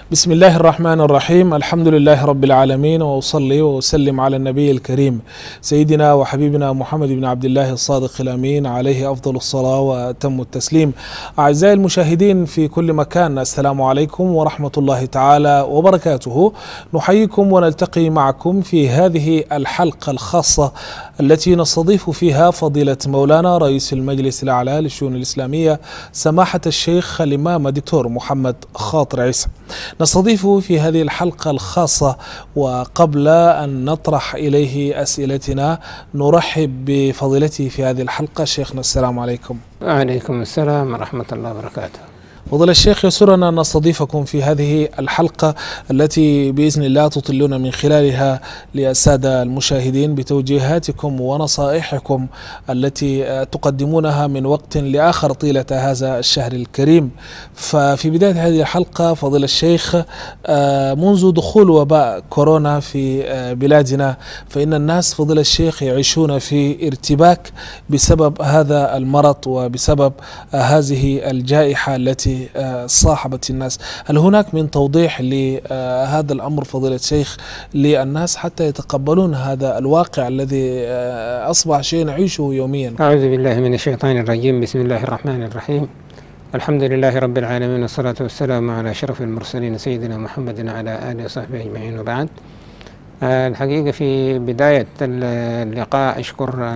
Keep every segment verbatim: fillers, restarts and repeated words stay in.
بسم الله الرحمن الرحيم. الحمد لله رب العالمين، وأصلي وأسلم على النبي الكريم سيدنا وحبيبنا محمد بن عبد الله الصادق الأمين، عليه أفضل الصلاة وأتم التسليم. أعزائي المشاهدين في كل مكان، السلام عليكم ورحمة الله تعالى وبركاته. نحييكم ونلتقي معكم في هذه الحلقة الخاصة التي نستضيف فيها فضيلة مولانا رئيس المجلس الأعلى للشؤون الإسلامية سماحة الشيخ الإمام الدكتور محمد خاطر عيسى. نستضيف في هذه الحلقة الخاصة، وقبل أن نطرح إليه أسئلتنا نرحب بفضيلته في هذه الحلقة. شيخنا السلام عليكم. وعليكم السلام ورحمة الله وبركاته. فضيلة الشيخ، يسرنا أن نستضيفكم في هذه الحلقة التي بإذن الله تطلون من خلالها للسادة المشاهدين بتوجيهاتكم ونصائحكم التي تقدمونها من وقت لآخر طيلة هذا الشهر الكريم. ففي بداية هذه الحلقة فضيلة الشيخ، منذ دخول وباء كورونا في بلادنا فإن الناس فضيلة الشيخ يعيشون في ارتباك بسبب هذا المرض وبسبب هذه الجائحة التي صاحبت الناس. هل هناك من توضيح لهذا الأمر فضيلة الشيخ للناس حتى يتقبلون هذا الواقع الذي أصبح شيء نعيشه يوميا؟ أعوذ بالله من الشيطان الرجيم. بسم الله الرحمن الرحيم. الحمد لله رب العالمين، والصلاة والسلام على أشرف المرسلين سيدنا محمد وعلى آله وصحبه أجمعين، وبعد. الحقيقة في بداية اللقاء أشكر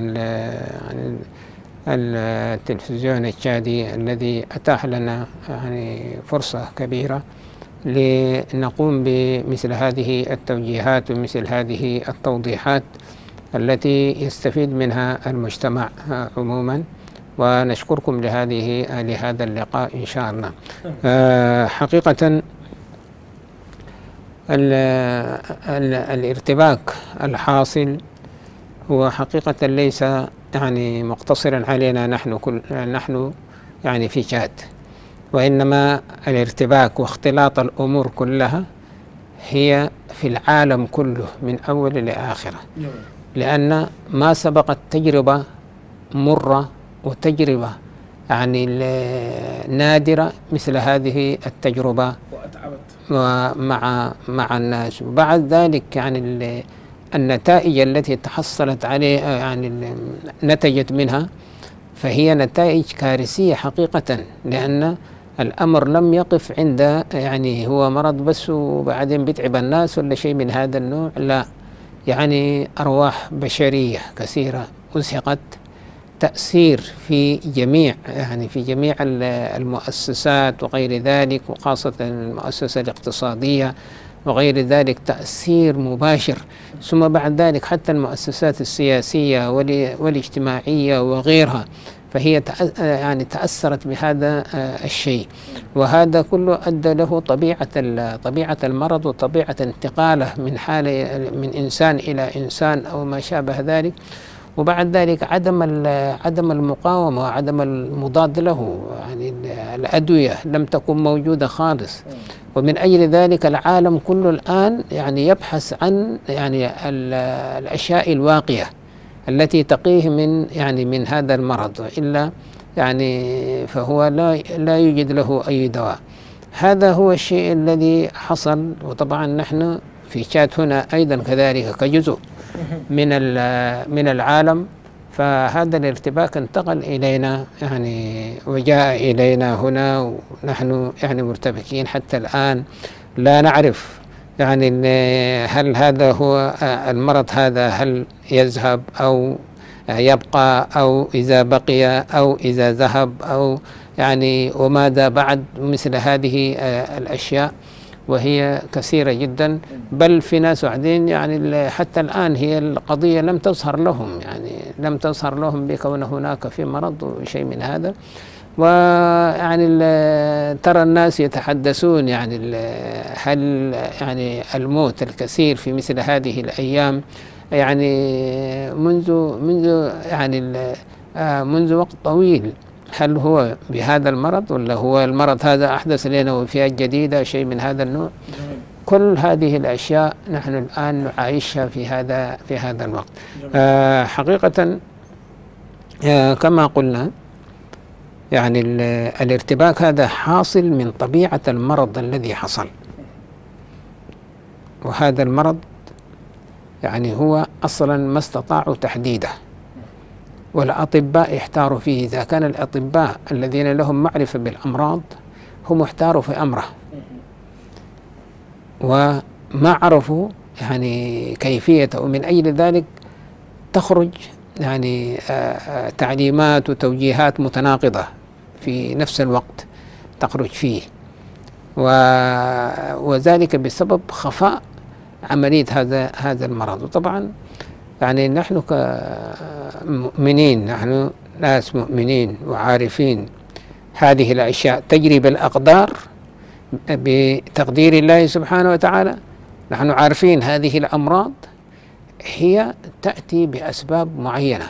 التلفزيون التشادي الذي أتاح لنا يعني فرصة كبيرة لنقوم بمثل هذه التوجيهات ومثل هذه التوضيحات التي يستفيد منها المجتمع عموما، ونشكركم لهذه لهذا اللقاء إن شاء الله. أه حقيقة ال ال الارتباك الحاصل هو حقيقة ليس يعني مقتصرا علينا نحن كل نحن يعني في تشاد، وإنما الارتباك واختلاط الأمور كلها هي في العالم كله من أول لآخره، لأن ما سبقت تجربة مرة وتجربة يعني نادرة مثل هذه التجربة مع مع الناس. وبعد ذلك يعني النتائج التي تحصلت عليه يعني نتجت منها فهي نتائج كارثية حقيقة، لأن الأمر لم يقف عند يعني هو مرض بس وبعدين بيتعب الناس ولا شيء من هذا النوع، لا، يعني أرواح بشرية كثيرة أزهقت، تأثير في جميع يعني في جميع المؤسسات وغير ذلك، وخاصة المؤسسة الاقتصادية وغير ذلك تأثير مباشر، ثم بعد ذلك حتى المؤسسات السياسية والاجتماعية وغيرها فهي يعني تأثرت بهذا الشيء، وهذا كله أدى له طبيعة طبيعة المرض وطبيعة انتقاله من حالة من إنسان إلى إنسان أو ما شابه ذلك. وبعد ذلك عدم عدم المقاومة وعدم المضاد له، يعني الأدوية لم تكن موجودة خالص، ومن أجل ذلك العالم كله الآن يعني يبحث عن يعني الأشياء الواقية التي تقيه من يعني من هذا المرض، إلا يعني فهو لا لا يوجد له أي دواء. هذا هو الشيء الذي حصل. وطبعا نحن في تشاد هنا أيضا كذلك كجزء من من العالم، فهذا الارتباك انتقل إلينا يعني وجاء إلينا هنا، ونحن يعني مرتبكين حتى الآن لا نعرف يعني هل هذا هو المرض هذا هل يذهب أو يبقى، أو إذا بقي أو إذا ذهب، أو يعني وماذا بعد مثل هذه الأشياء، وهي كثيرة جدا. بل في ناس بعدين يعني حتى الآن هي القضية لم تظهر لهم، يعني لم تظهر لهم بكون هناك في مرض وشيء من هذا. ويعني ترى الناس يتحدثون يعني هل يعني الموت الكثير في مثل هذه الأيام يعني منذ منذ يعني منذ وقت طويل، هل هو بهذا المرض ولا هو المرض هذا أحدث لنا وفيات جديدة شيء من هذا النوع؟ كل هذه الأشياء نحن الآن نعيشها في هذا في هذا الوقت. آه حقيقة آه كما قلنا يعني الارتباك هذا حاصل من طبيعة المرض الذي حصل، وهذا المرض يعني هو أصلا ما استطاعوا تحديده، والأطباء احتاروا فيه. إذا كان الأطباء الذين لهم معرفة بالأمراض هم احتاروا في أمره وما عرفوا يعني كيفيته، ومن أجل ذلك تخرج يعني تعليمات وتوجيهات متناقضة في نفس الوقت تخرج فيه، وذلك بسبب خفاء عملية هذا هذا المرض. وطبعا يعني نحن كمؤمنين، نحن ناس مؤمنين وعارفين هذه الأشياء تجري بالأقدار بتقدير الله سبحانه وتعالى. نحن عارفين هذه الأمراض هي تأتي بأسباب معينة،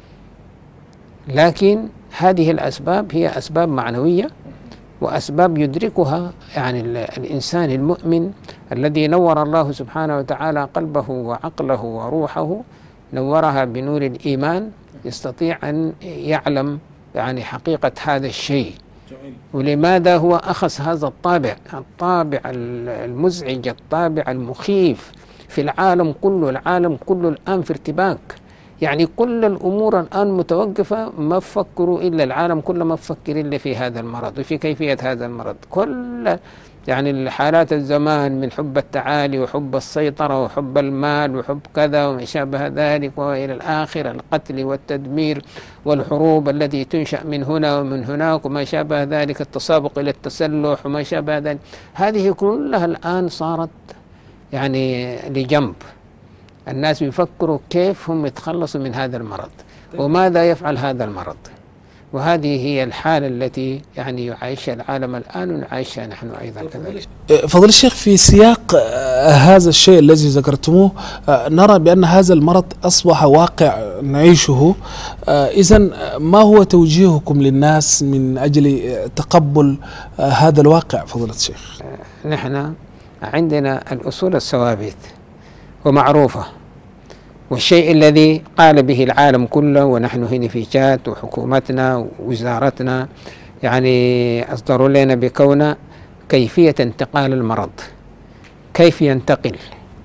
لكن هذه الأسباب هي أسباب معنوية وأسباب يدركها يعني الإنسان المؤمن الذي نور الله سبحانه وتعالى قلبه وعقله وروحه، نورها بنور الإيمان، يستطيع أن يعلم يعني حقيقة هذا الشيء. ولماذا هو أخذ هذا الطابع الطابع المزعج، الطابع المخيف في العالم كله. العالم كله الآن في ارتباك، يعني كل الأمور الآن متوقفة، ما فكروا إلا العالم كله ما فكر إلا في هذا المرض وفي كيفية هذا المرض. كل يعني الحالات الزمان من حب التعالي وحب السيطرة وحب المال وحب كذا وما شابه ذلك وإلى الآخر، القتل والتدمير والحروب التي تنشأ من هنا ومن هناك وما شابه ذلك، التسابق إلى التسلح وما شابه ذلك، هذه كلها الآن صارت يعني لجنب. الناس يفكروا كيف هم يتخلصوا من هذا المرض وماذا يفعل هذا المرض، وهذه هي الحالة التي يعني يعيشها العالم الآن ونعيشها نحن أيضا كذلك. فضل الشيخ، في سياق هذا الشيء الذي ذكرتموه نرى بأن هذا المرض أصبح واقع نعيشه. إذن ما هو توجيهكم للناس من أجل تقبل هذا الواقع فضيلة الشيخ؟ نحن عندنا الأصول الثوابت ومعروفة، والشيء الذي قال به العالم كله، ونحن هنا في جات وحكومتنا ووزارتنا يعني أصدروا لنا بكون كيفية انتقال المرض، كيف ينتقل.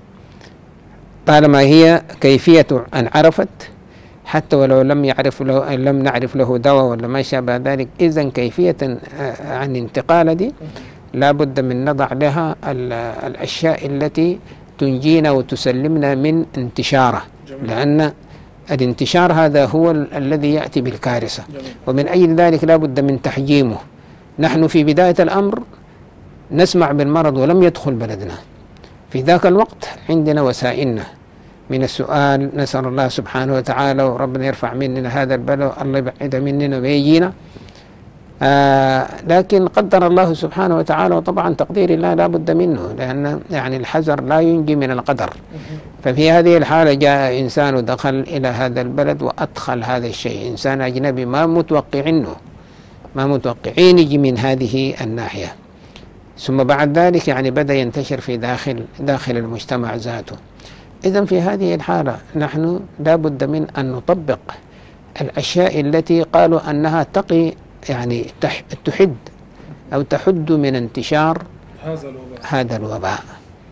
طالما هي كيفية أن عرفت، حتى ولو لم يعرف له لم نعرف له دواء ولا ما شابه ذلك، إذن كيفية عن انتقال دي لابد من نضع لها الأشياء التي تنجينا وتسلمنا من انتشاره، لأن الانتشار هذا هو ال الذي يأتي بالكارثة، ومن أجل ذلك لا بد من تحجيمه. نحن في بداية الأمر نسمع بالمرض ولم يدخل بلدنا، في ذاك الوقت عندنا وسائلنا من السؤال، نسأل الله سبحانه وتعالى وربنا يرفع مننا هذا البلاء، الله يبعد مننا ويجينا. آه لكن قدر الله سبحانه وتعالى، وطبعا تقدير الله لا بد منه، لأن يعني الحذر لا ينجي من القدر. ففي هذه الحالة جاء إنسان ودخل إلى هذا البلد وأدخل هذا الشيء، إنسان أجنبي ما متوقعينه ما متوقعين يجي من هذه الناحية، ثم بعد ذلك يعني بدأ ينتشر في داخل داخل المجتمع ذاته. إذن في هذه الحالة نحن لا بد من أن نطبق الأشياء التي قالوا أنها تقي يعني تحد أو تحد من انتشار هذا الوباء, هذا الوباء.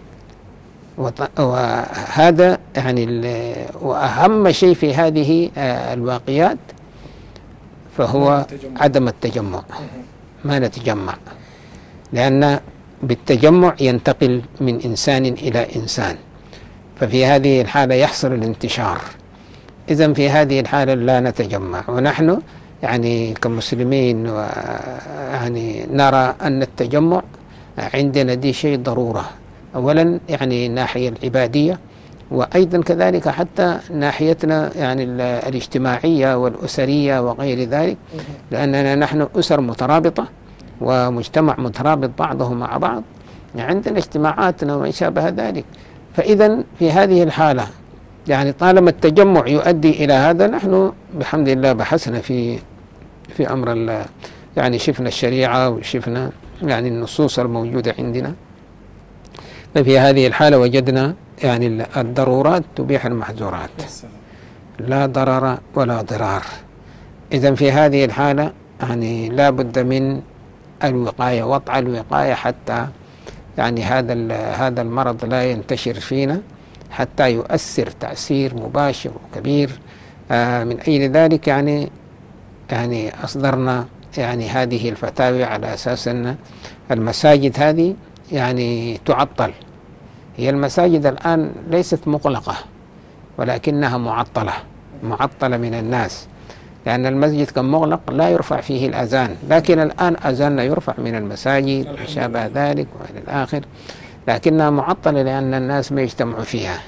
وهذا يعني وأهم شيء في هذه الواقعات فهو عدم التجمع، ما نتجمع، لأن بالتجمع ينتقل من إنسان إلى إنسان، ففي هذه الحالة يحصل الانتشار. إذن في هذه الحالة لا نتجمع، ونحن يعني كمسلمين يعني نرى أن التجمع عندنا دي شيء ضرورة، أولا يعني ناحية العبادية، وأيضا كذلك حتى ناحيتنا يعني الاجتماعية والأسرية وغير ذلك، لأننا نحن أسر مترابطة ومجتمع مترابط بعضه مع بعض، عندنا اجتماعاتنا وما شابه ذلك. فإذا في هذه الحالة يعني طالما التجمع يؤدي إلى هذا، نحن بحمد الله بحثنا في في أمر يعني شفنا الشريعة وشفنا يعني النصوص الموجودة عندنا، ففي هذه الحالة وجدنا يعني الضرورات تبيح المحظورات، لا ضرر ولا ضرار. إذن في هذه الحالة يعني لا بد من الوقاية، وضع الوقاية حتى يعني هذا هذا المرض لا ينتشر فينا حتى يؤثر تأثير مباشر وكبير. آه من أجل ذلك يعني يعني أصدرنا يعني هذه الفتاوى على أساس أن المساجد هذه يعني تعطل. هي المساجد الآن ليست مغلقة ولكنها معطلة معطلة من الناس، لأن المسجد كان مغلق لا يرفع فيه الأذان، لكن الآن أذاننا يرفع من المساجد وشابه ذلك وإلى الآخر، لكنها معطلة لأن الناس ما يجتمعوا فيها.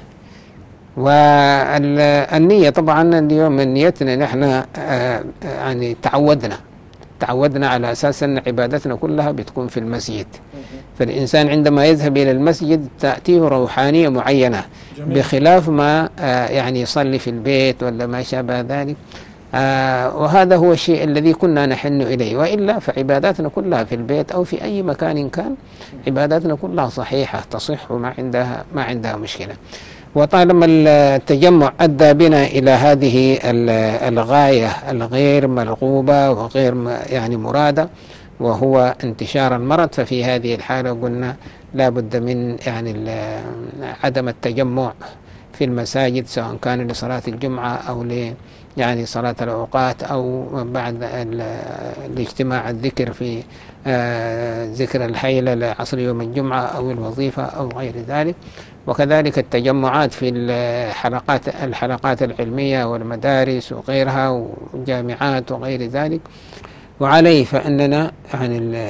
والنية طبعا اليوم من نيتنا نحن يعني تعودنا تعودنا على أساس أن عبادتنا كلها بتكون في المسجد، فالإنسان عندما يذهب إلى المسجد تأتيه روحانية معينة بخلاف ما يعني يصلي في البيت ولا ما شابه ذلك. آه وهذا هو الشيء الذي كنا نحن إليه، وإلا فعباداتنا كلها في البيت أو في أي مكان كان عباداتنا كلها صحيحة تصح وما عندها ما عندها مشكلة. وطالما التجمع أدى بنا إلى هذه الغاية الغير مرغوبة وغير يعني مرادة وهو انتشار المرض، ففي هذه الحالة قلنا لا بد من يعني عدم التجمع في المساجد، سواء كان لصلاة الجمعة أو ل يعني صلاة الأوقات أو بعد الاجتماع الذكر في ذكر الحيلة لعصر يوم الجمعة أو الوظيفة أو غير ذلك. وكذلك التجمعات في الحلقات الحلقات العلمية والمدارس وغيرها والجامعات وغير ذلك. وعليه فإننا يعني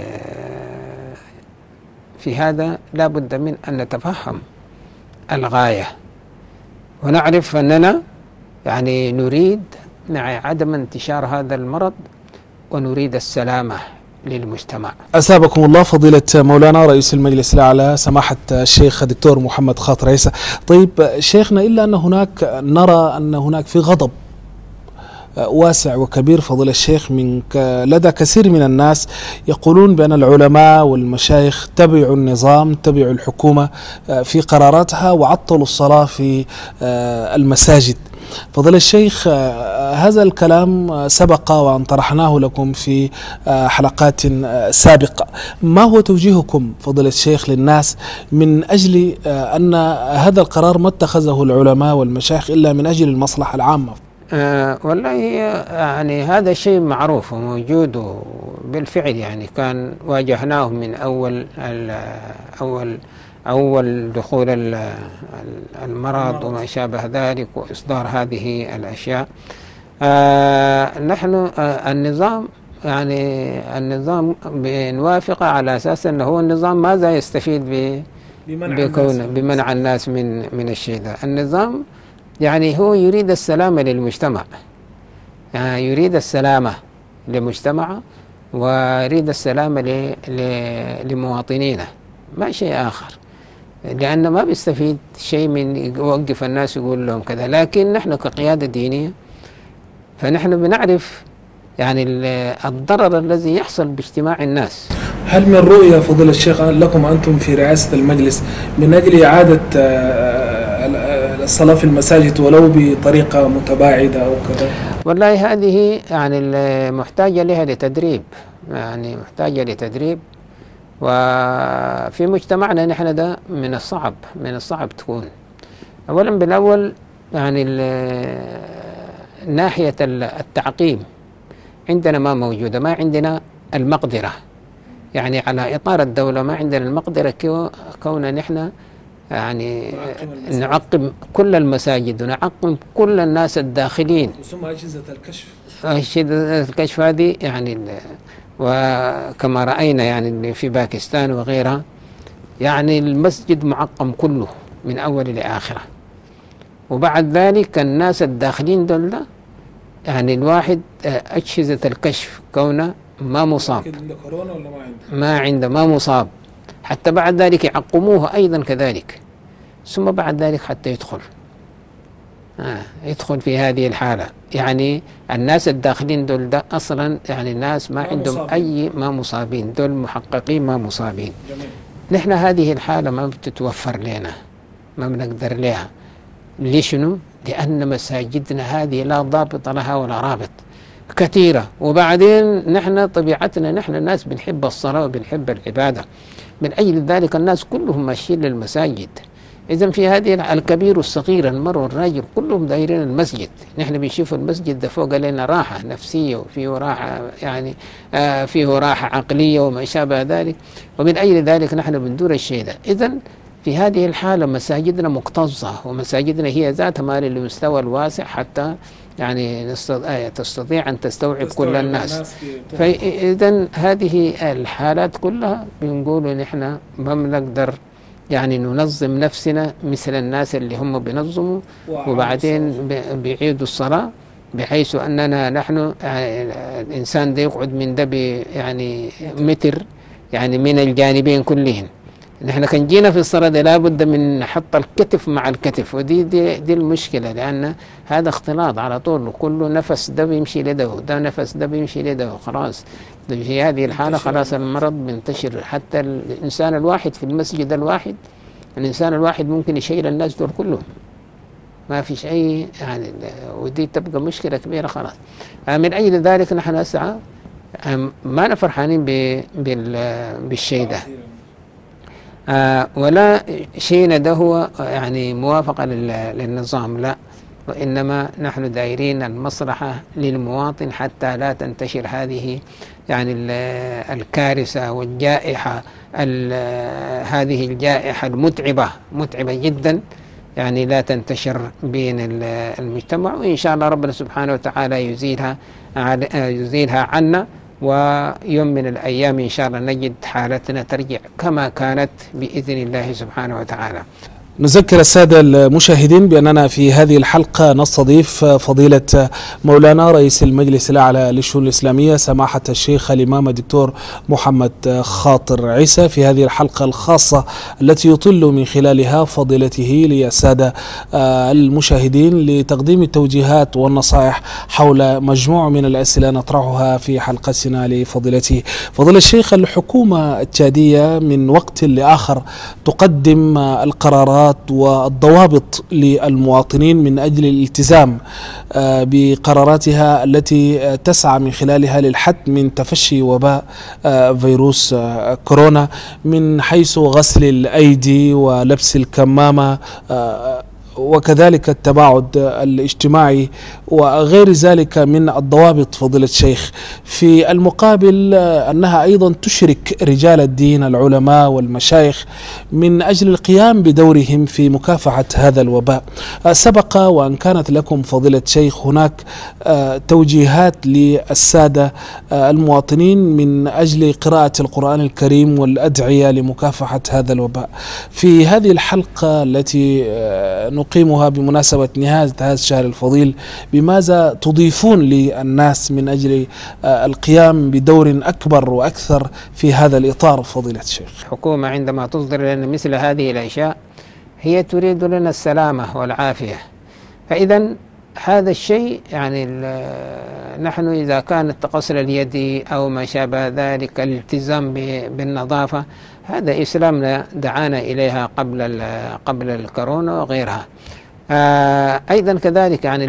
في هذا لا بد من أن نتفهم الغاية ونعرف أننا يعني نريد مع عدم انتشار هذا المرض ونريد السلامة للمجتمع. أثابكم الله فضيلة مولانا رئيس المجلس الأعلى سماحة الشيخ الدكتور محمد خاطر عيسى. طيب شيخنا، إلا أن هناك نرى أن هناك في غضب واسع وكبير فضيلة الشيخ من لدى كثير من الناس يقولون بأن العلماء والمشايخ تبعوا النظام تبعوا الحكومة في قراراتها وعطلوا الصلاة في المساجد. فضيلة الشيخ، هذا الكلام سبق وأن طرحناه لكم في حلقات سابقة، ما هو توجيهكم فضيلة الشيخ للناس من أجل أن هذا القرار ما اتخذه العلماء والمشايخ إلا من أجل المصلحة العامة؟ آه والله يعني هذا شيء معروف وموجود بالفعل، يعني كان واجهناه من أول أول أول دخول المرض وما شابه ذلك وإصدار هذه الأشياء. آه نحن آه النظام يعني النظام بنوافق على أساس أنه هو النظام ماذا يستفيد بكونه بمنع الناس من من الشيء ده. النظام يعني هو يريد السلامة للمجتمع، يعني يريد السلامة للمجتمع ويريد السلامة لمواطنينه، ما شيء آخر، لأن ما بيستفيد شيء من يوقف الناس يقول لهم كذا. لكن نحن كقيادة دينية فنحن بنعرف يعني الضرر الذي يحصل باجتماع الناس. هل من رؤية فضيلة الشيخ لكم أنتم في رئاسة المجلس من أجل إعادة الصلاة في المساجد ولو بطريقة متباعدة أو كذا؟ والله هذه يعني محتاجة لها لتدريب، يعني محتاجة لتدريب، وفي مجتمعنا نحن ده من الصعب من الصعب تكون. أولا بالأول يعني ناحية التعقيم عندنا ما موجودة، ما عندنا المقدرة يعني على إطار الدولة، ما عندنا المقدرة كون نحن يعني نعقم كل المساجد ونعقم كل الناس الداخلين. ثم أجهزة الكشف أجهزة الكشف هذه يعني وكما رأينا يعني في باكستان وغيرها، يعني المسجد معقم كله من أول لآخره. وبعد ذلك الناس الداخلين دول يعني الواحد أجهزة الكشف كونه ما مصاب، ما عنده ما مصاب، حتى بعد ذلك يعقموه أيضا كذلك، ثم بعد ذلك حتى يدخل آه يدخل في هذه الحالة. يعني الناس الداخلين دول ده أصلا يعني الناس ما, ما عندهم مصابين. أي ما مصابين، دول محققين ما مصابين. جميل. نحن هذه الحالة ما بتتوفر لنا، ما بنقدر لها. ليشنو؟ لأن مساجدنا هذه لا ضابط لها ولا رابط، كثيرة. وبعدين نحن طبيعتنا نحن الناس بنحب الصلاة وبنحب العبادة، من أجل ذلك الناس كلهم ماشيين للمساجد. إذا في هذه الكبير والصغير المرء والراجل كلهم دايرين المسجد. نحن بنشوف المسجد ده فوق لنا راحة نفسية وفيه راحة يعني آه فيه راحة عقلية وما شابه ذلك، ومن أجل ذلك نحن بندور الشيء ده. إذا في هذه الحالة مساجدنا مكتظة، ومساجدنا هي ذاتها مال للمستوى الواسع حتى يعني تستطيع أن تستوعب كل الناس. فإذا هذه الحالات كلها بنقول نحن ما بنقدر يعني ننظم نفسنا مثل الناس اللي هم بينظموا وبعدين بيعيدوا الصلاة، بحيث أننا نحن يعني الإنسان ده يقعد من ده يعني متر يعني من الجانبين كلهم. نحن كان جينا في الصلاة ده لابد من نحط الكتف مع الكتف، ودي دي, دي المشكلة، لأن هذا اختلاط على طول، كله نفس ده بيمشي لده وده نفس ده بيمشي لده، خلاص في هذه الحالة خلاص المرض بينتشر. حتى الإنسان الواحد في المسجد الواحد، الإنسان الواحد ممكن يشيل الناس دول كلهم، ما فيش أي يعني، ودي تبقى مشكلة كبيرة خلاص. من أجل ذلك نحن نسعى، ما أنا فرحانين بالشيء ده آه ولا شيء ده هو يعني موافقة للنظام، لا، وإنما نحن دايرين المصلحة للمواطن حتى لا تنتشر هذه يعني الكارثة والجائحة، هذه الجائحة المتعبة متعبة جدا يعني لا تنتشر بين المجتمع، وإن شاء الله ربنا سبحانه وتعالى يزيلها يزيلها عنا، ويوم من الأيام إن شاء الله نجد حالتنا ترجع كما كانت بإذن الله سبحانه وتعالى. نذكر السادة المشاهدين بأننا في هذه الحلقة نستضيف فضيلة مولانا رئيس المجلس الأعلى للشؤون الإسلامية سماحة الشيخ الإمام الدكتور محمد خاطر عيسى في هذه الحلقة الخاصة التي يطل من خلالها فضيلته للسادة المشاهدين لتقديم التوجيهات والنصائح حول مجموعة من الأسئلة نطرحها في حلقتنا لفضيلته. فضيلة الشيخ، الحكومة التشادية من وقت لآخر تقدم القرارات والضوابط للمواطنين من أجل الالتزام بقراراتها التي تسعى من خلالها للحد من تفشي وباء فيروس كورونا، من حيث غسل الأيدي ولبس الكمامة وكذلك التباعد الاجتماعي وغير ذلك من الضوابط. فضيلة الشيخ، في المقابل أنها أيضا تشرك رجال الدين العلماء والمشايخ من أجل القيام بدورهم في مكافحة هذا الوباء. سبق وأن كانت لكم فضيلة الشيخ هناك توجيهات للسادة المواطنين من أجل قراءة القرآن الكريم والأدعية لمكافحة هذا الوباء. في هذه الحلقة التي نقيمها بمناسبة نهاية هذا الشهر الفضيل، بماذا تضيفون للناس من أجل القيام بدور أكبر وأكثر في هذا الإطار فضيلة الشيخ؟ الحكومة عندما تصدر لنا مثل هذه الأشياء هي تريد لنا السلامة والعافية، فإذا هذا الشيء يعني نحن إذا كانت غسل اليد أو ما شابه ذلك الالتزام بالنظافة، هذا إسلامنا دعانا إليها قبل قبل الكورونا وغيرها. آه أيضا كذلك يعني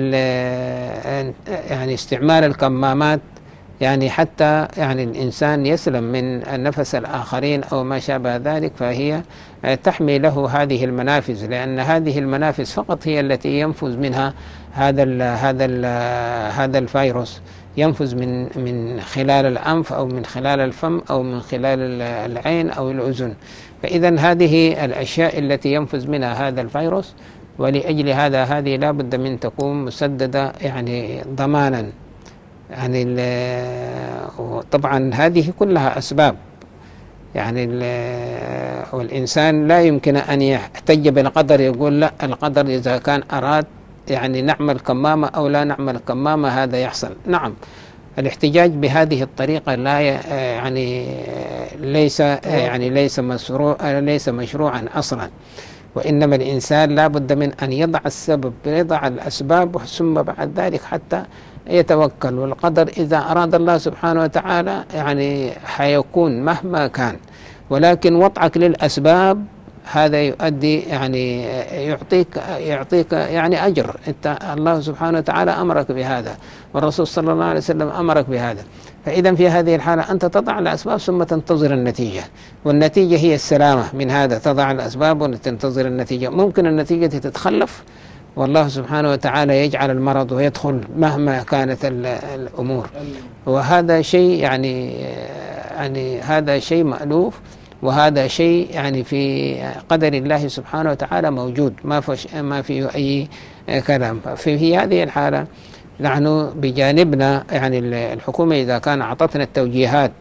يعني استعمال الكمامات يعني حتى يعني الإنسان يسلم من النفس الآخرين أو ما شابه ذلك، فهي تحمي له هذه المنافذ، لأن هذه المنافذ فقط هي التي ينفذ منها هذا ال هذا ال هذا الفيروس، ينفذ من من خلال الأنف أو من خلال الفم أو من خلال العين أو الأذن. فإذا هذه الأشياء التي ينفذ منها هذا الفيروس، ولأجل هذا هذه لا بد من تكون مسددة يعني ضمانا. يعني طبعا هذه كلها أسباب، يعني والإنسان لا يمكن أن يحتج بالقدر، يقول لا القدر إذا كان أراد يعني نعمل كمامة أو لا نعمل كمامة هذا يحصل. نعم، الاحتجاج بهذه الطريقة لا يعني ليس يعني ليس مشروع ليس مشروعا أصلا، وإنما الإنسان لا بد من أن يضع السبب، يضع الأسباب ثم بعد ذلك حتى يتوكل. والقدر إذا أراد الله سبحانه وتعالى يعني حيكون مهما كان، ولكن وضعك للأسباب هذا يؤدي يعني يعطيك يعطيك يعني أجر. أنت الله سبحانه وتعالى أمرك بهذا، والرسول صلى الله عليه وسلم أمرك بهذا. فإذا في هذه الحالة أنت تضع الأسباب ثم تنتظر النتيجة، والنتيجة هي السلامة من هذا. تضع الأسباب وتنتظر النتيجة. ممكن النتيجة تتخلف والله سبحانه وتعالى يجعل المرض ويدخل مهما كانت الأمور، وهذا شيء يعني يعني هذا شيء مألوف، وهذا شيء يعني في قدر الله سبحانه وتعالى موجود، ما فيش ما فيه أي كلام. في هذه الحالة نحن بجانبنا يعني الحكومة إذا كان أعطتنا التوجيهات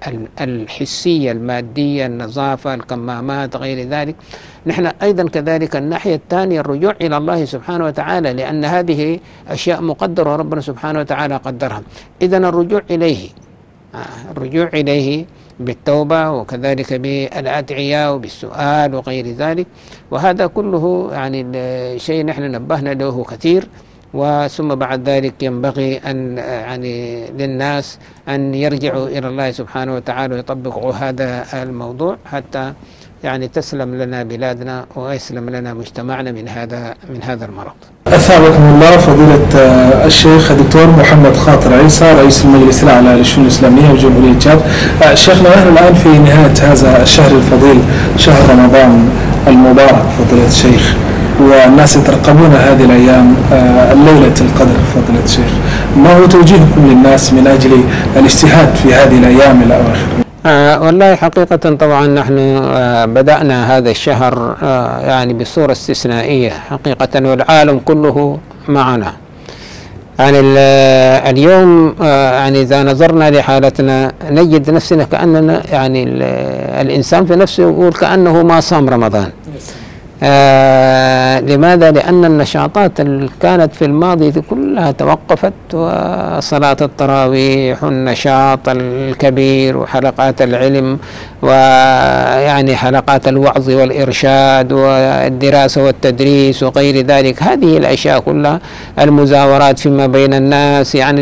الحسية المادية، النظافة، الكمامات، غير ذلك، نحن أيضا كذلك الناحية الثانية الرجوع إلى الله سبحانه وتعالى، لأن هذه أشياء مقدرة وربنا سبحانه وتعالى قدرها. إذن الرجوع إليه، الرجوع إليه بالتوبة، وكذلك بالأدعية وبالسؤال وغير ذلك. وهذا كله يعني شيء نحن نبهنا له كثير. وثم بعد ذلك ينبغي أن يعني للناس أن يرجعوا إلى الله سبحانه وتعالى ويطبقوا هذا الموضوع حتى يعني تسلم لنا بلادنا ويسلم لنا مجتمعنا من هذا من هذا المرض. أثابكم الله فضيلة الشيخ الدكتور محمد خاطر عيسى، رئيس المجلس الأعلى للشؤون الإسلامية بجمهورية تشاد. شيخنا نحن الآن في نهاية هذا الشهر الفضيل، شهر رمضان المبارك فضيلة الشيخ، والناس يترقبون هذه الأيام الليلة القدر فضيلة الشيخ. ما هو توجيهكم للناس من أجل الاجتهاد في هذه الأيام الأواخر؟ آه والله حقيقة طبعا نحن آه بدأنا هذا الشهر آه يعني بصورة استثنائية حقيقة، والعالم كله معنا. يعني اليوم آه يعني إذا نظرنا لحالتنا نجد نفسنا كأننا يعني الإنسان في نفسه يقول كأنه ما صام رمضان. آه لماذا؟ لأن النشاطات اللي كانت في الماضي دي كلها توقفت، وصلاة التراويح والنشاط الكبير وحلقات العلم ويعني حلقات الوعظ والإرشاد والدراسة والتدريس وغير ذلك، هذه الأشياء كلها، المزاورات فيما بين الناس، يعني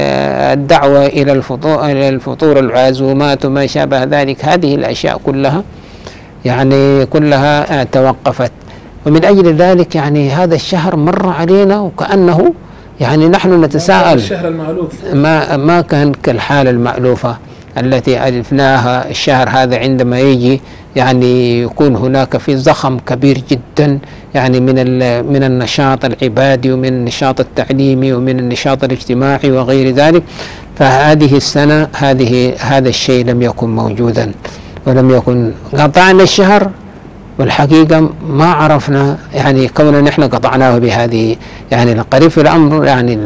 الدعوة إلى الفطور, إلى الفطور العزومات وما شابه ذلك، هذه الأشياء كلها يعني كلها توقفت. ومن أجل ذلك يعني هذا الشهر مر علينا وكأنه يعني نحن نتساءل الشهر المألوف، ما ما كان كالحالة المألوفة التي ألفناها. الشهر هذا عندما يجي يعني يكون هناك في زخم كبير جدا يعني من من النشاط العبادي ومن النشاط التعليمي ومن النشاط الاجتماعي وغير ذلك. فهذه السنة هذه هذا الشيء لم يكن موجودا، ولم يكن قطعنا الشهر، والحقيقة ما عرفنا يعني كوننا نحن قطعناه بهذه. يعني القريب في الأمر يعني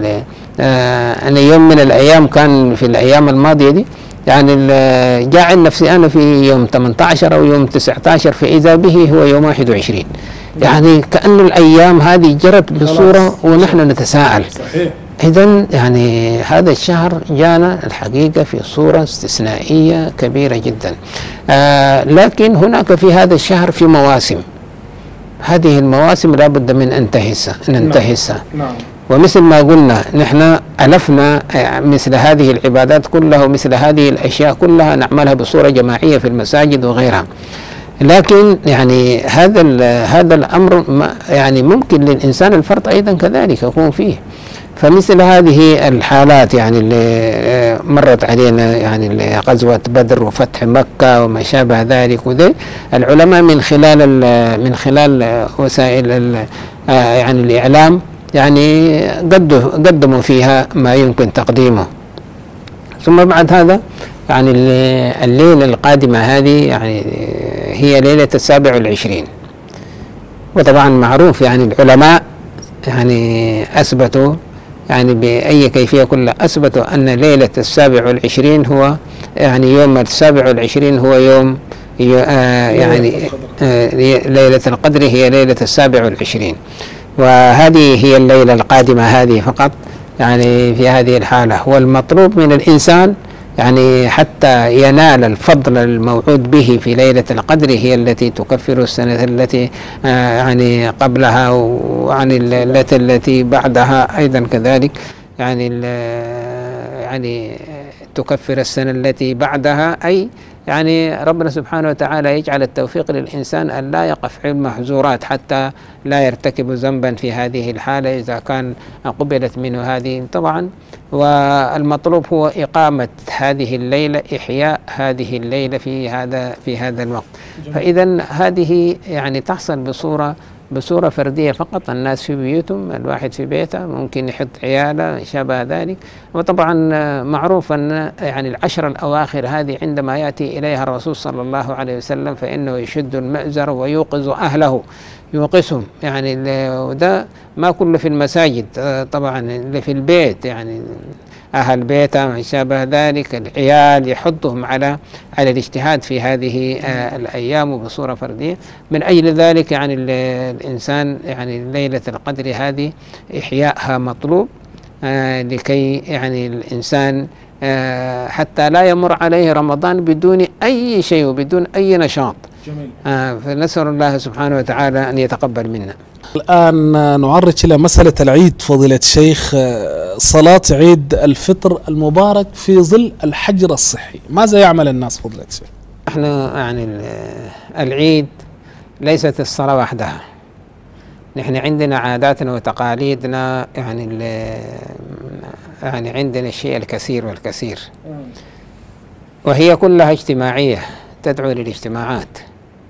آه أنا يوم من الأيام كان في الأيام الماضية دي يعني جاعل نفسي أنا في يوم ثمانية عشر أو يوم تسعة عشر فإذا به هو يوم واحد وعشرين. يعني كأن الأيام هذه جرت بصورة ونحن نتساءل. صحيح. إذن يعني هذا الشهر جانا الحقيقة في صورة استثنائية كبيرة جدا. آه لكن هناك في هذا الشهر في مواسم، هذه المواسم لا بد من أن ننتهزها. نعم. ومثل ما قلنا نحن ألفنا مثل هذه العبادات كلها ومثل هذه الأشياء كلها نعملها بصورة جماعية في المساجد وغيرها. لكن يعني هذا هذا الأمر يعني ممكن للإنسان الفرد أيضا كذلك يكون فيه. فمثل هذه الحالات يعني اللي مرت علينا يعني غزوة بدر وفتح مكة وما شابه ذلك، وذي العلماء من خلال من خلال وسائل يعني الإعلام يعني قدموا فيها ما يمكن تقديمه. ثم بعد هذا يعني الليلة القادمة هذه يعني هي ليلة السابع والعشرين، وطبعا معروف يعني العلماء يعني أثبتوا يعني بأي كيفية كلها أثبتوا أن ليلة السابع والعشرين هو يعني يوم السابع والعشرين هو يوم يعني ليلة القدر هي ليلة السابع والعشرين، وهذه هي الليلة القادمة هذه فقط. يعني في هذه الحالة والمطلوب من الإنسان يعني حتى ينال الفضل الموعود به في ليلة القدر هي التي تكفر السنة التي يعني قبلها وعن التي التي بعدها أيضا كذلك، يعني يعني تكفر السنة التي بعدها، أي يعني ربنا سبحانه وتعالى يجعل التوفيق للإنسان أن لا يقف في المحظورات حتى لا يرتكب ذنبا في هذه الحالة إذا كان قبلت منه هذه طبعا. والمطلوب هو إقامة هذه الليلة، إحياء هذه الليلة في هذا في هذا الوقت. فإذا هذه يعني تحصل بصورة بصورة فردية فقط، الناس في بيوتهم، الواحد في بيته ممكن يحط عياله شابه ذلك. وطبعا معروف أن يعني العشر الأواخر هذه عندما يأتي إليها الرسول صلى الله عليه وسلم فإنه يشد المأزر ويوقظ أهله، يوقظهم يعني. وده ما كله في المساجد طبعا، اللي في البيت يعني أهل بيته ما شابه ذلك، العيال يحضهم على على الاجتهاد في هذه الأيام بصورة فردية. من أجل ذلك يعني الإنسان يعني ليلة القدر هذه إحياءها مطلوب، آه لكي يعني الإنسان آه حتى لا يمر عليه رمضان بدون أي شيء وبدون أي نشاط. جميل. آه فنسأل الله سبحانه وتعالى أن يتقبل منا. الآن نعرج إلى مسألة العيد فضيلة الشيخ، صلاة عيد الفطر المبارك في ظل الحجر الصحي، ماذا يعمل الناس فضيلة الشيخ؟ احنا يعني العيد ليست الصلاة وحدها، نحن عندنا عاداتنا وتقاليدنا يعني يعني عندنا الشيء الكثير والكثير، وهي كلها اجتماعية تدعو للاجتماعات.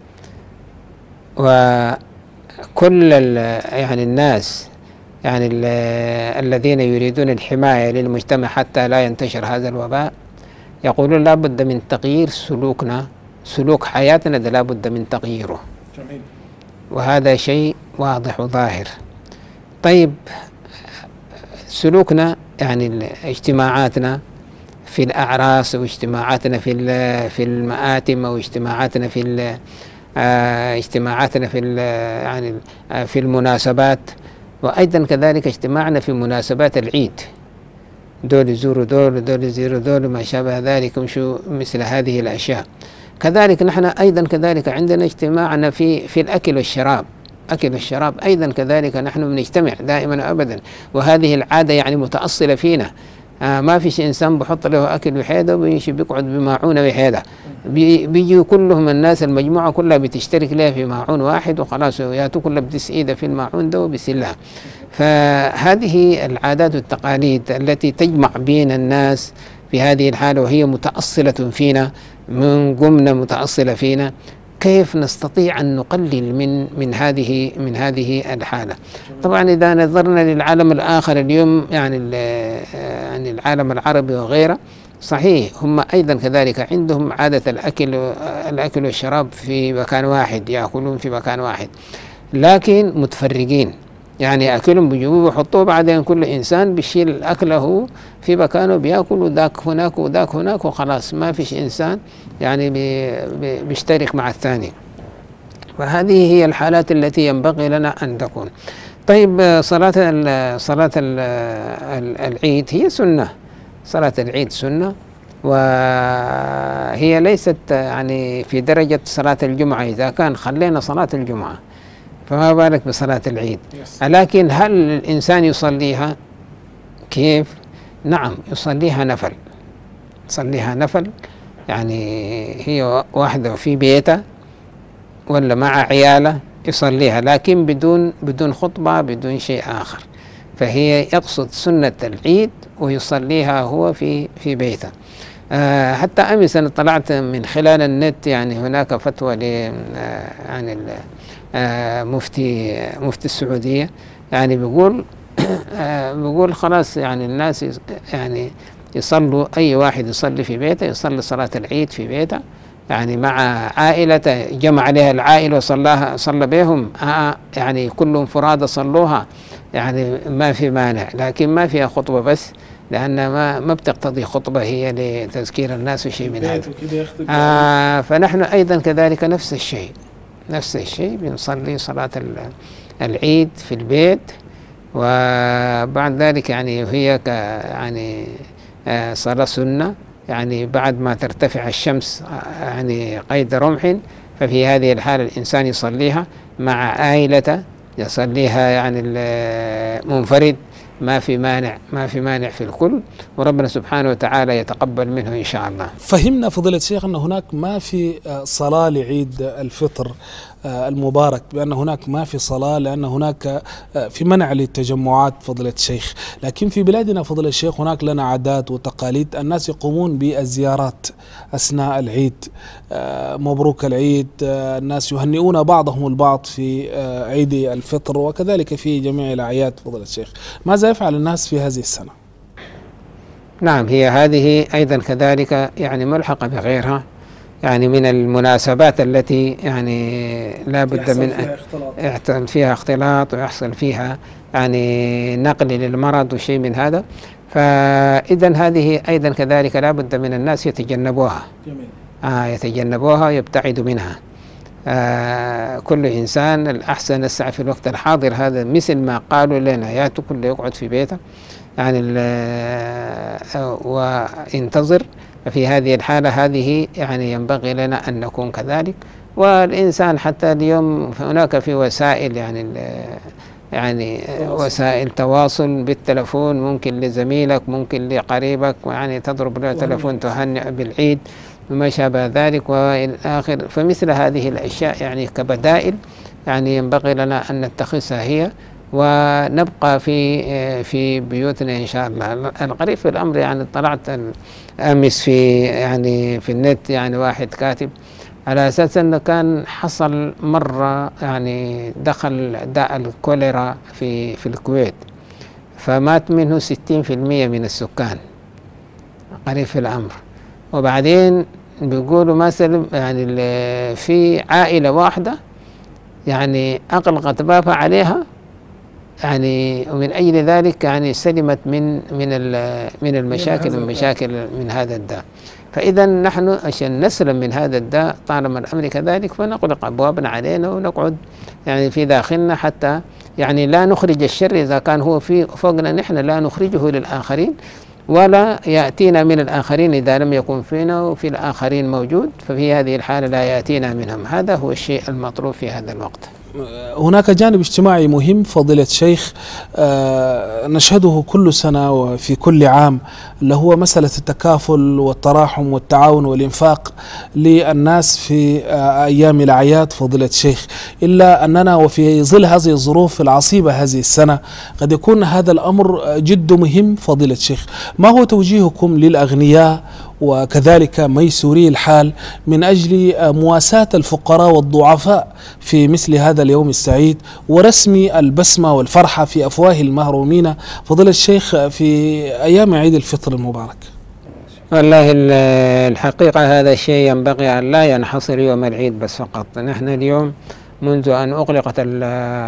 وكل يعني الناس يعني الذين يريدون الحماية للمجتمع حتى لا ينتشر هذا الوباء يقولون لا بد من تغيير سلوكنا، سلوك حياتنا ده لا بد من تغييره. جميل. وهذا شيء واضح وظاهر. طيب سلوكنا يعني اجتماعاتنا في الأعراس واجتماعاتنا في في المآتم واجتماعاتنا في اجتماعاتنا في يعني في المناسبات، وأيضا كذلك اجتماعنا في مناسبات العيد، دول يزوروا دول دول يزوروا دول ما شابه ذلك، ومشوا مثل هذه الأشياء. كذلك نحن أيضا كذلك عندنا اجتماعنا في في الأكل والشراب، أكل والشراب أيضا كذلك نحن بنجتمع دائما أبدا، وهذه العادة يعني متأصلة فينا. آه ما فيش إنسان بحط له أكل وحيدة وبيمشي بيقعد بماعون وحيدة، بي بيجوا كلهم الناس المجموعة كلها بتشترك لها في ماعون واحد وخلاص، وياتوا كلها بتسئيدة في الماعون ده وبسلها. فهذه العادات والتقاليد التي تجمع بين الناس في هذه الحالة وهي متأصلة فينا، من قمنا متأصلة فينا، كيف نستطيع أن نقلل من من هذه من هذه الحالة؟ طبعا إذا نظرنا للعالم الآخر اليوم يعني يعني العالم العربي وغيره، صحيح هم أيضا كذلك عندهم عادة الأكل الأكل والشراب في مكان واحد، يأكلون في مكان واحد، لكن متفرقين، يعني أكلهم بيجيبوه ويحطوه، بعدين كل إنسان بيشيل أكله في مكانه بيأكل، وذاك هناك وذاك هناك وخلاص، ما فيش إنسان يعني بي بيشترك مع الثاني. فهذه هي الحالات التي ينبغي لنا أن تكون. طيب صلاة ال صلاة ال العيد هي سنة، صلاة العيد سنة، وهي ليست يعني في درجة صلاة الجمعة. إذا كان خلينا صلاة الجمعة فما بالك بصلاة العيد. لكن هل الإنسان يصليها كيف؟ نعم يصليها نفل، يصليها نفل، يعني هي واحدة في بيته ولا مع عياله يصليها، لكن بدون بدون خطبة بدون شيء آخر. فهي يقصد سنة العيد ويصليها هو في في بيته. آه حتى أمس أنا طلعت من خلال النت يعني هناك فتوى ل يعني آه مفتي مفتي السعودية، يعني بيقول آه بيقول خلاص يعني الناس يعني يصلوا، أي واحد يصلي في بيته، يصلي صلاة العيد في بيته يعني مع عائلته، جمع عليها العائلة وصلاها صلى بهم، آه يعني كلهم فرادى صلوها، يعني ما في مانع، لكن ما فيها خطبة بس، لأن ما ما بتقتضي خطبة هي لتذكير الناس وشيء من هذا. آه فنحن أيضا كذلك نفس الشيء، نفس الشيء بنصلي صلاة العيد في البيت، وبعد ذلك يعني هي يعني آه صلاة سنة، يعني بعد ما ترتفع الشمس يعني قيد رمح، ففي هذه الحالة الإنسان يصليها مع عائلته، يصليها يعني منفرد ما في مانع ما في مانع في الكل، وربنا سبحانه وتعالى يتقبل منه إن شاء الله. فهمنا فضيلة الشيخ أن هناك ما في صلاة لعيد الفطر المبارك، بأن هناك ما في صلاة لأن هناك في منع للتجمعات فضيلة الشيخ، لكن في بلادنا فضيلة الشيخ هناك لنا عادات وتقاليد، الناس يقومون بالزيارات أثناء العيد، مبروك العيد، الناس يهنئون بعضهم البعض في عيد الفطر وكذلك في جميع الأعياد فضيلة الشيخ، ماذا يفعل الناس في هذه السنة؟ نعم، هي هذه أيضا كذلك يعني ملحقة بغيرها، يعني من المناسبات التي يعني لا بد من أن يحصل فيها اختلاط ويحصل فيها يعني نقل للمرض وشيء من هذا، فإذا هذه أيضا كذلك لا بد من الناس يتجنبوها. جميل. آه يتجنبوها ويبتعدوا منها. آه كل إنسان الأحسن السعي في الوقت الحاضر هذا، مثل ما قالوا لنا يا كل يقعد في بيته يعني وينتظر. ففي هذه الحالة هذه يعني ينبغي لنا أن نكون كذلك، والإنسان حتى اليوم هناك في وسائل يعني يعني وسائل تواصل بالتلفون، ممكن لزميلك ممكن لقريبك يعني تضرب له تلفون تهنئ بالعيد وما شابه ذلك والى آخر. فمثل هذه الأشياء يعني كبدائل يعني ينبغي لنا أن نتخذها هي، ونبقى في في بيوتنا إن شاء الله. الغريب في الأمر يعني طلعت أمس في يعني في النت يعني واحد كاتب على أساس أنه كان حصل مرة يعني دخل داء الكوليرا في في الكويت، فمات منه ستين في المئة من السكان. غريب في الأمر. وبعدين بيقولوا مثلا يعني في عائلة واحدة يعني أغلقت بابها عليها يعني، ومن أجل ذلك يعني سلمت من من من المشاكل المشاكل من هذا الداء. فإذا نحن عشان نسلم من هذا الداء طالما الأمر كذلك فنغلق أبوابنا علينا ونقعد يعني في داخلنا، حتى يعني لا نخرج الشر إذا كان هو في فوقنا، نحن لا نخرجه للآخرين ولا يأتينا من الآخرين إذا لم يكن فينا وفي الآخرين موجود، ففي هذه الحالة لا يأتينا منهم. هذا هو الشيء المطلوب في هذا الوقت. هناك جانب اجتماعي مهم فضيلة الشيخ آه نشهده كل سنة وفي كل عام، اللي هو مسألة التكافل والتراحم والتعاون والإنفاق للناس في آه أيام الأعياد فضيلة الشيخ، إلا أننا وفي ظل هذه الظروف العصيبة هذه السنة قد يكون هذا الأمر جد مهم فضيلة الشيخ. ما هو توجيهكم للأغنياء وكذلك ميسوري الحال من أجل مواساة الفقراء والضعفاء في مثل هذا اليوم السعيد ورسم البسمة والفرحة في أفواه المهرومين فضيلة الشيخ في أيام عيد الفطر المبارك؟ والله الحقيقة هذا الشيء ينبغي أن لا ينحصر يوم العيد بس فقط. نحن اليوم منذ أن أغلقت ال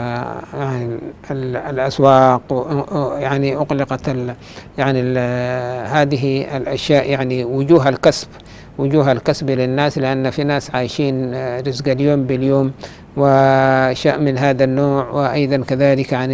يعني ال الأسواق يعني أغلقت ال يعني ال هذه الأشياء يعني وجوه الكسب وجوه الكسب للناس، لأن في ناس عايشين رزق اليوم باليوم وشيء من هذا النوع. وأيضا كذلك عن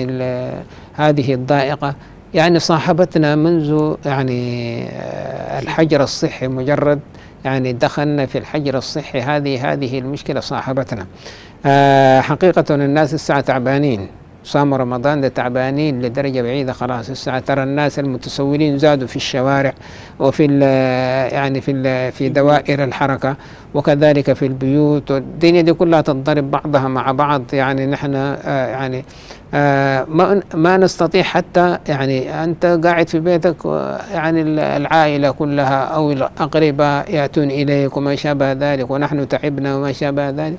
هذه الضائقة يعني صاحبتنا منذ يعني الحجر الصحي، مجرد يعني دخلنا في الحجر الصحي هذه هذه المشكلة صاحبتنا. آه حقيقة الناس الساعة تعبانين، صاموا رمضان ده تعبانين لدرجة بعيدة خلاص. الساعة ترى الناس المتسولين زادوا في الشوارع وفي يعني في في دوائر الحركة وكذلك في البيوت، والدنيا دي كلها تنضرب بعضها مع بعض. يعني نحن آه يعني آه ما ما نستطيع حتى يعني أنت قاعد في بيتك يعني العائلة كلها أو الأقرباء يأتون إليك وما شابه ذلك، ونحن تعبنا وما شابه ذلك.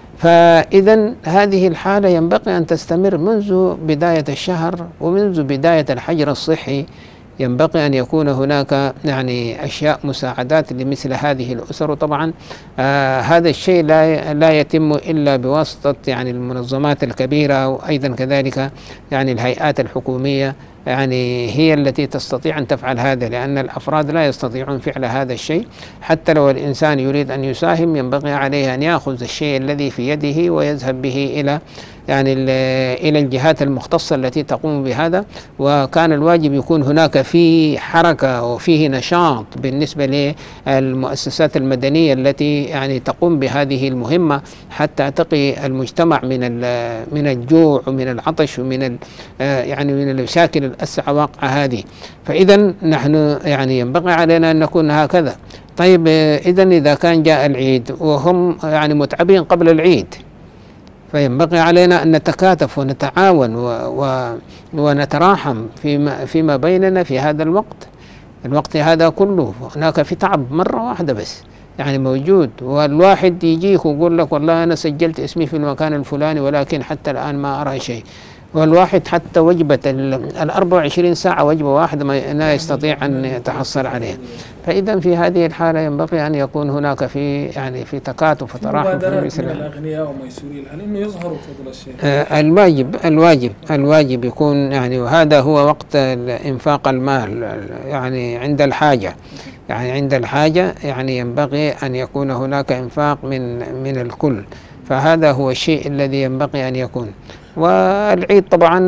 فإذا هذه الحالة ينبغي أن تستمر منذ بداية الشهر ومنذ بداية الحجر الصحي. ينبغي أن يكون هناك يعني أشياء مساعدات لمثل هذه الأسر. وطبعا آه هذا الشيء لا لا يتم إلا بواسطة يعني المنظمات الكبيرة، وأيضا كذلك يعني الهيئات الحكومية يعني هي التي تستطيع أن تفعل هذا، لأن الأفراد لا يستطيعون فعل هذا الشيء. حتى لو الإنسان يريد أن يساهم ينبغي عليه أن يأخذ الشيء الذي في يده ويذهب به إلى يعني إلى الجهات المختصة التي تقوم بهذا، وكان الواجب يكون هناك في حركة وفيه نشاط بالنسبة للمؤسسات المدنية التي يعني تقوم بهذه المهمة حتى تقي المجتمع من من الجوع ومن العطش ومن يعني من المشاكل الأسعى واقعة هذه. فإذا نحن يعني ينبغي علينا أن نكون هكذا. طيب إذا إذا كان جاء العيد وهم يعني متعبين قبل العيد، فينبغي علينا أن نتكاتف ونتعاون و و ونتراحم فيما فيما بيننا في هذا الوقت الوقت هذا كله. هناك في تعب مرة واحدة بس يعني موجود، والواحد يجيك ويقول لك والله أنا سجلت اسمي في المكان الفلاني ولكن حتى الآن ما أرى شيء، والواحد حتى وجبة ال أربع وعشرين ساعة وجبة واحدة ما لا يستطيع أن يتحصل عليها. فإذا في هذه الحالة ينبغي أن يكون هناك في يعني في تكاتف وتراحم في مثل من الأغنياء وميسوري الحال إنه يظهروا فضل الشيخ. آه الواجب الواجب الواجب يكون يعني، وهذا هو وقت إنفاق المال يعني عند الحاجة، يعني عند الحاجة يعني ينبغي أن يكون هناك إنفاق من من الكل، فهذا هو الشيء الذي ينبغي أن يكون. والعيد طبعا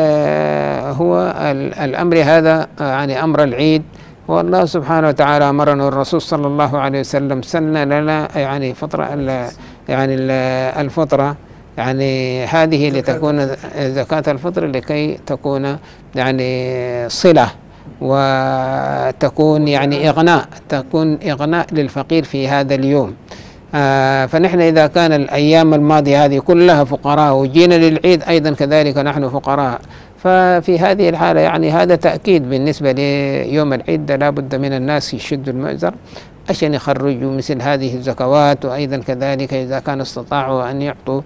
هو الأمر هذا يعني أمر العيد، والله سبحانه وتعالى أمرنا الرسول صلى الله عليه وسلم سن لنا يعني فطرة يعني الفطرة يعني هذه لتكون زكاة الفطر لكي تكون يعني صلة وتكون يعني إغناء تكون إغناء للفقير في هذا اليوم. آه فنحن إذا كان الأيام الماضية هذه كلها فقراء وجينا للعيد أيضا كذلك نحن فقراء، ففي هذه الحالة يعني هذا تأكيد بالنسبة ليوم العيد لا بد من الناس يشدوا المئزر عشان يخرجوا مثل هذه الزكوات، وأيضا كذلك إذا كان استطاعوا أن يعطوا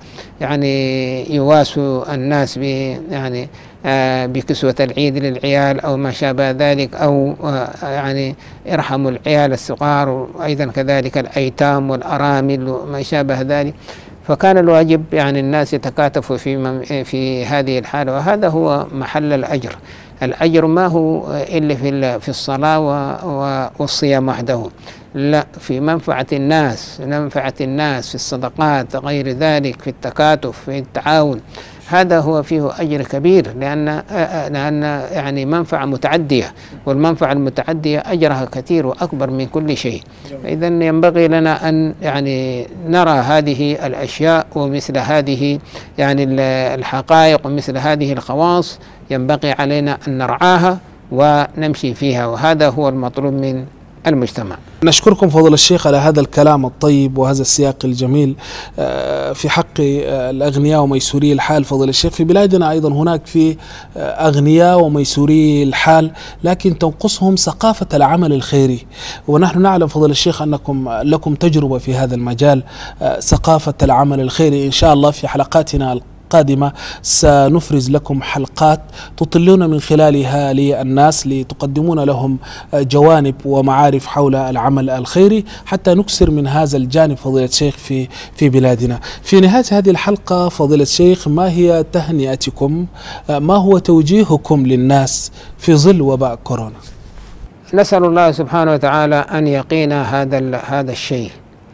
يعني يواسوا الناس ب يعني آه بكسوة العيد للعيال أو ما شابه ذلك، أو آه يعني يرحموا العيال الصغار، وأيضا كذلك الأيتام والأرامل وما شابه ذلك. فكان الواجب يعني الناس يتكاتفوا في في هذه الحالة، وهذا هو محل الأجر. الأجر ما هو إلا في في الصلاة والصيام وحده، لا، في منفعة الناس منفعة الناس في الصدقات غير ذلك، في التكاتف في التعاون، هذا هو فيه أجر كبير، لأن لأن يعني منفعة متعدية، والمنفعة المتعدية أجرها كثير وأكبر من كل شيء. إذا ينبغي لنا أن يعني نرى هذه الأشياء ومثل هذه يعني الحقائق ومثل هذه الخواص ينبغي علينا أن نرعاها ونمشي فيها، وهذا هو المطلوب من المجتمع. نشكركم فضل الشيخ على هذا الكلام الطيب وهذا السياق الجميل في حق الأغنياء وميسوري الحال. فضل الشيخ، في بلادنا أيضا هناك في أغنياء وميسوري الحال لكن تنقصهم ثقافة العمل الخيري، ونحن نعلم فضل الشيخ أنكم لكم تجربة في هذا المجال، ثقافة العمل الخيري. إن شاء الله في حلقاتنا قادمة سنفرز لكم حلقات تطلون من خلالها للناس لتقدمون لهم جوانب ومعارف حول العمل الخيري حتى نكسر من هذا الجانب فضيلة الشيخ في في بلادنا. في نهاية هذه الحلقة فضيلة الشيخ، ما هي تهنئتكم، ما هو توجيهكم للناس في ظل وباء كورونا؟ نسأل الله سبحانه وتعالى أن يقينا هذا هذا الشيء.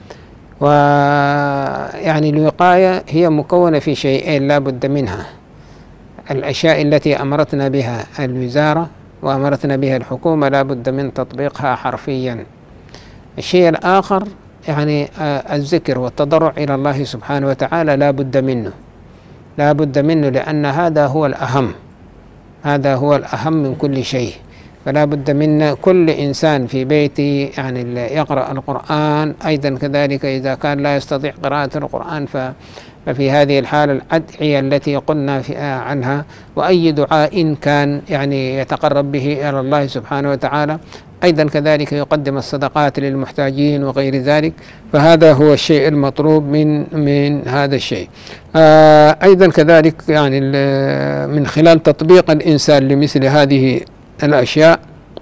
ويعني الوقاية هي مكونة في شيئين لا بد منها: الأشياء التي أمرتنا بها الوزارة وأمرتنا بها الحكومة لا بد من تطبيقها حرفيا. الشيء الآخر يعني الذكر والتضرع إلى الله سبحانه وتعالى لا بد منه لا بد منه لأن هذا هو الأهم هذا هو الأهم من كل شيء. فلا بد من كل إنسان في بيته يعني يقرأ القرآن، أيضا كذلك إذا كان لا يستطيع قراءة القرآن ففي هذه الحالة الأدعية التي قلنا عنها، وأي دعاء كان يعني يتقرب به إلى الله سبحانه وتعالى، أيضا كذلك يقدم الصدقات للمحتاجين وغير ذلك. فهذا هو الشيء المطلوب من من هذا الشيء. أيضا كذلك يعني من خلال تطبيق الإنسان لمثل هذه الأشياء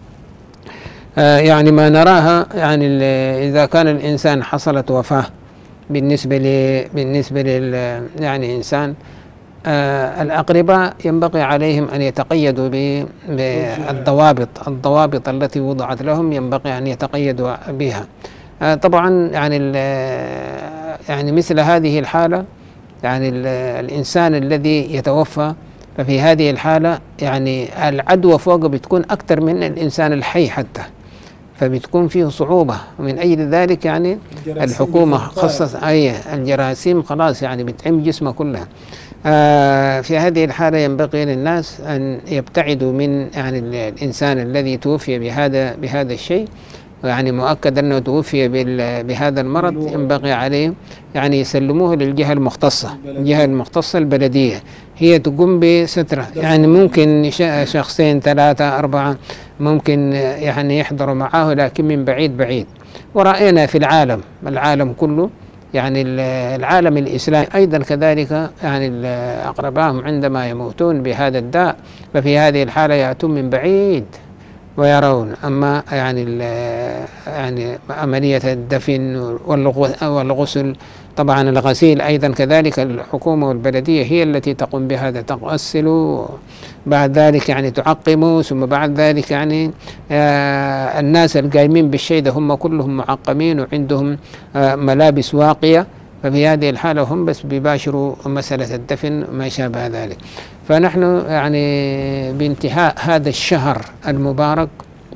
يعني ما نراها، يعني إذا كان الإنسان حصلت وفاة بالنسبة ل بالنسبة لل يعني إنسان، الأقرباء ينبغي عليهم أن يتقيدوا بالضوابط الضوابط التي وضعت لهم، ينبغي أن يتقيدوا بها. طبعا يعني يعني مثل هذه الحالة يعني الإنسان الذي يتوفى، ففي هذه الحالة يعني العدوى فوقه بتكون أكثر من الإنسان الحي حتى، فبتكون فيه صعوبة. ومن أجل ذلك يعني الحكومة خصص أي الجراثيم خلاص يعني بتعم جسمه كلها. آه في هذه الحالة ينبغي للناس أن يبتعدوا من يعني الإنسان الذي توفي بهذا بهذا الشيء، يعني مؤكد أنه توفي بهذا المرض، ينبغي عليه يعني يسلموه للجهة المختصة، الجهة المختصة البلدية هي تقوم بستره. يعني ممكن شخصين ثلاثة أربعة ممكن يعني يحضروا معه، لكن من بعيد بعيد. ورأينا في العالم العالم كله يعني العالم الإسلامي أيضا كذلك يعني أقربائهم عندما يموتون بهذا الداء ففي هذه الحالة يأتون من بعيد ويرون. أما يعني يعني عملية الدفن والغسل، طبعا الغسيل أيضا كذلك الحكومة والبلدية هي التي تقوم بهذا، تغسل بعد ذلك يعني تعقم، ثم بعد ذلك يعني آه الناس القايمين بالشيء ده هم كلهم معقمين وعندهم آه ملابس واقية، ففي هذه الحالة هم بس بيباشروا مسألة الدفن وما شابه ذلك. فنحن يعني بانتهاء هذا الشهر المبارك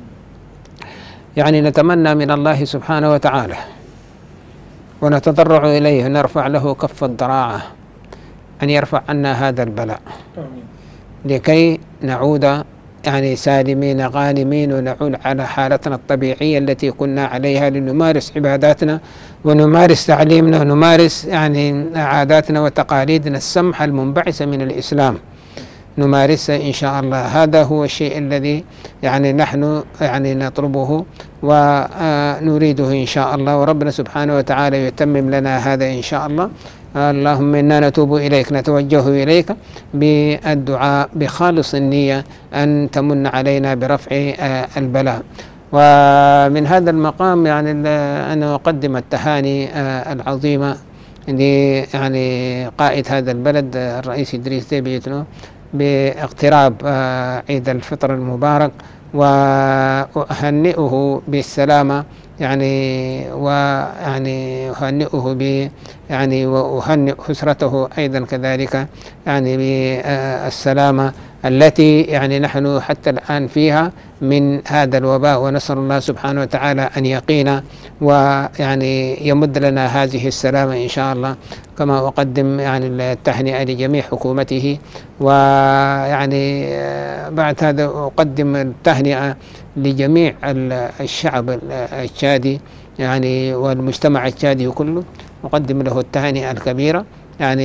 يعني نتمنى من الله سبحانه وتعالى ونتضرع إليه نرفع له كف الضراعة أن يرفع عنا هذا البلاء، لكي نعود يعني سالمين غانمين ونعود على حالتنا الطبيعية التي كنا عليها، لنمارس عباداتنا ونمارس تعليمنا ونمارس يعني عاداتنا وتقاليدنا السمحة المنبعثة من الإسلام، نمارسها إن شاء الله. هذا هو الشيء الذي يعني نحن يعني نطلبه ونريده إن شاء الله، وربنا سبحانه وتعالى يتمم لنا هذا إن شاء الله. اللهم إنا نتوب إليك، نتوجه إليك بالدعاء بخالص النية أن تمن علينا برفع البلاء. ومن هذا المقام يعني أنا أقدم التهاني العظيمة يعني قائد هذا البلد الرئيس إدريس ديبي إتنو باقتراب عيد الفطر المبارك، وأهنئه بالسلامة يعني ويعني أهنئه ب يعني وأهنئ أسرته أيضا كذلك يعني بالسلامة التي يعني نحن حتى الآن فيها من هذا الوباء، ونسأل الله سبحانه وتعالى أن يقينا ويعني يمد لنا هذه السلامة إن شاء الله. كما أقدم يعني التهنئة لجميع حكومته، ويعني بعد هذا أقدم التهنئة لجميع الشعب التشادي يعني والمجتمع التشادي كله، أقدم له التهنئة الكبيرة يعني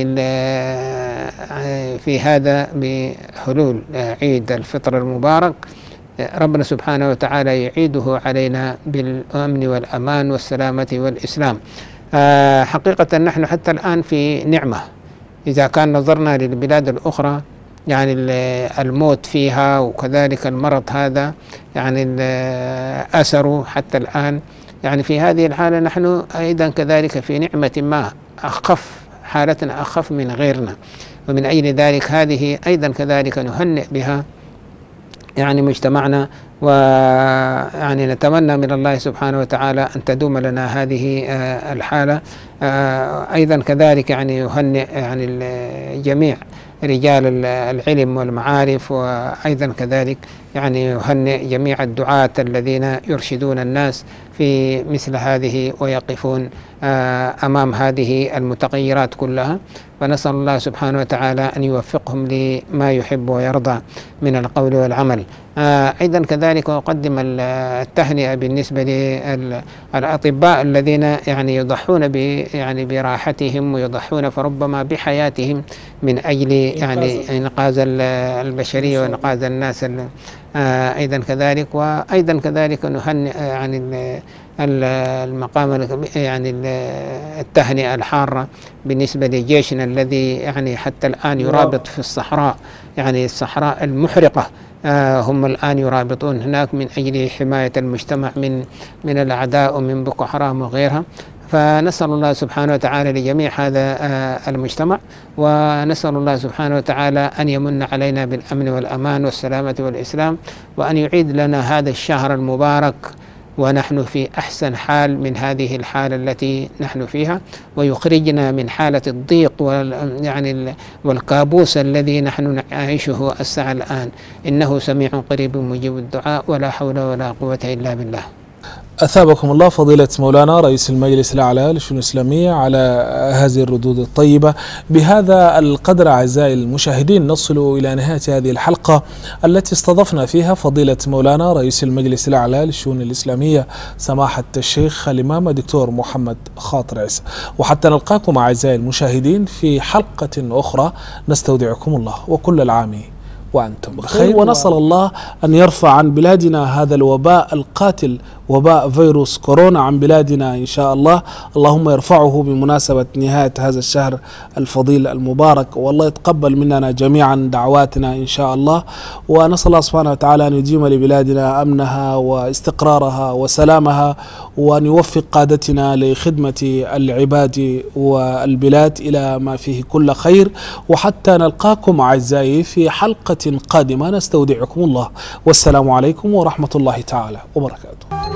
في هذا بحلول عيد الفطر المبارك. ربنا سبحانه وتعالى يعيده علينا بالأمن والأمان والسلامة والإسلام. حقيقة نحن حتى الآن في نعمة، إذا كان نظرنا للبلاد الأخرى يعني الموت فيها وكذلك المرض هذا يعني أثره حتى الآن، يعني في هذه الحالة نحن أيضا كذلك في نعمة ما أخف، حالتنا أخف من غيرنا، ومن أجل ذلك هذه أيضا كذلك نهنئ بها يعني مجتمعنا، ويعني نتمنى من الله سبحانه وتعالى أن تدوم لنا هذه الحالة. أيضا كذلك يعني يهنئ يعني جميع رجال العلم والمعارف، وأيضا كذلك يعني يهنئ جميع الدعاة الذين يرشدون الناس في مثل هذه ويقفون أمام هذه المتغيرات كلها، فنسأل الله سبحانه وتعالى أن يوفقهم لما يحب ويرضى من القول والعمل. أيضا كذلك أقدم التهنئة بالنسبة للأطباء الذين يعني يضحون ب يعني براحتهم ويضحون فربما بحياتهم من أجل يعني إنقاذ البشرية وإنقاذ الناس. أيضا كذلك وأيضا كذلك نهنئ يعني المقام يعني التهنئة الحارة بالنسبة لجيشنا الذي يعني حتى الآن يرابط في الصحراء، يعني الصحراء المحرقة، هم الآن يرابطون هناك من أجل حماية المجتمع من من الأعداء ومن بوكو حرام وغيرها. فنسأل الله سبحانه وتعالى لجميع هذا المجتمع، ونسأل الله سبحانه وتعالى أن يمن علينا بالأمن والأمان والسلامة والإسلام، وأن يعيد لنا هذا الشهر المبارك ونحن في أحسن حال من هذه الحالة التي نحن فيها، ويخرجنا من حالة الضيق وال يعني والكابوس الذي نحن نعيشه الساعة الآن. إنه سميع قريب مجيب الدعاء، ولا حول ولا قوة إلا بالله. أثابكم الله فضيلة مولانا رئيس المجلس الأعلى للشؤون الإسلامية على هذه الردود الطيبة. بهذا القدر أعزائي المشاهدين نصل إلى نهاية هذه الحلقة التي استضفنا فيها فضيلة مولانا رئيس المجلس الأعلى للشؤون الإسلامية سماحة الشيخ الإمام الدكتور محمد خاطر عيسى. وحتى نلقاكم أعزائي المشاهدين في حلقة أخرى نستودعكم الله وكل العام وأنتم بخير، ونسأل الله أن يرفع عن بلادنا هذا الوباء القاتل، وباء فيروس كورونا، عن بلادنا إن شاء الله. اللهم يرفعه بمناسبة نهاية هذا الشهر الفضيل المبارك، والله يتقبل مننا جميعا دعواتنا إن شاء الله. ونسأل الله سبحانه وتعالى أن يديم لبلادنا أمنها واستقرارها وسلامها، وأن يوفق قادتنا لخدمة العباد والبلاد إلى ما فيه كل خير. وحتى نلقاكم أعزائي في حلقة قادمة نستودعكم الله، والسلام عليكم ورحمة الله تعالى وبركاته.